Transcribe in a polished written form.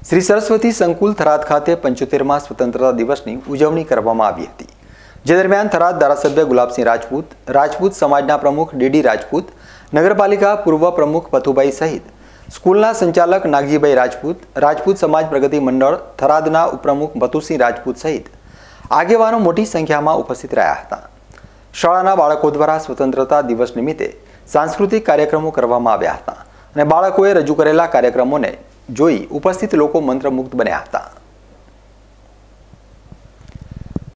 શ્રી સરસ્વતી સંકુલ થરાદ ખાતે 75મા સ્વતંત્રતા દિવસની ઉજવણી કરવામાં આવી હતી। જે દરમિયાન થરાદ ધારાસભ્ય ગુલાબસિંહ રાજપૂત, રાજપૂત સમાજના પ્રમુખ ડીડી રાજપૂત, નગરપાલિકા પૂર્વ પ્રમુખ પથુભાઈ સહિત સ્કૂલના સંચાલક નાગજીભાઈ રાજપૂત, રાજપૂત સમાજ પ્રગતિ મંડળ થરાદના ઉપપ્રમુખ બતુસિંહ રાજપૂત સહિત આગેવાનો મોટી સંખ્યામાં ઉપસ્થિત રહ્યા હતા। શાળાના બાળકો દ્વારા સ્વતંત્રતા દિવસ નિમિત્તે સાંસ્કૃતિક કાર્યક્રમો કરવામાં આવ્યા હતા અને બાળકોએ રજૂ કરેલા કાર્યક્રમોને જોઈ ઉપસ્થિત લોકો મંત્રમુગ્ધ બન્યા હતા।